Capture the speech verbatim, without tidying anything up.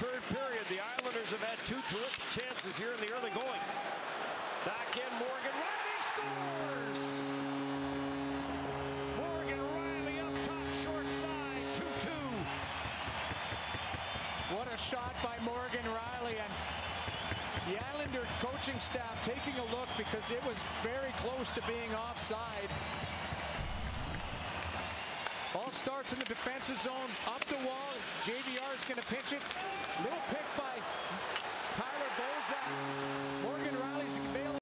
third period. The Islanders have had two terrific chances here in the early going. Back in, Morgan Rielly scores! Morgan Rielly up top, short side, two two. What a shot by Morgan Rielly, and the Islander coaching staff taking a look because it was very close to being offside. Ball starts in the defensive zone, up the wall. J V R is going to pinch it. Little pick by